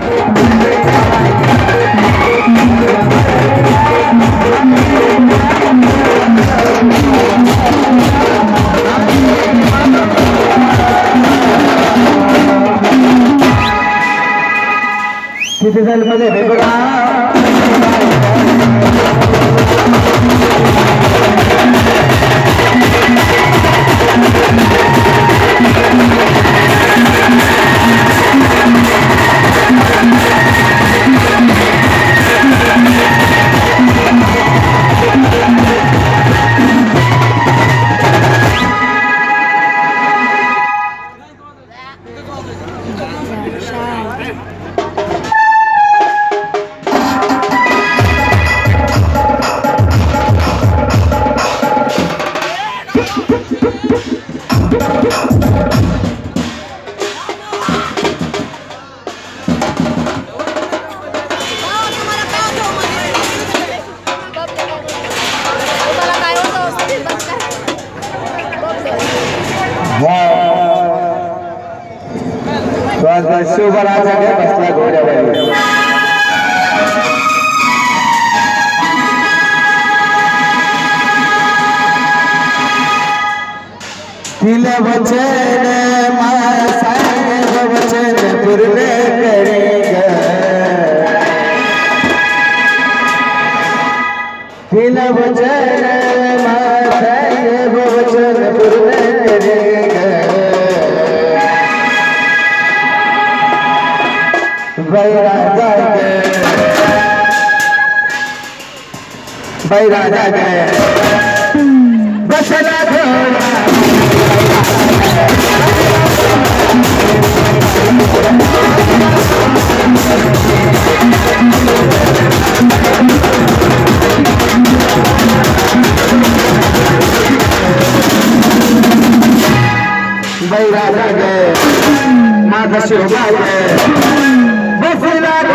मध्ये वेगळा शिवराजा ने बसला घोड्यावर तिल वचन साहेब वचन पूर्ण करेगा तिल वचन साहेब वचन पूर्ण करेगा बैराजा गए बसला घोड़ा बैराजा गए माता शिवबा गए बसला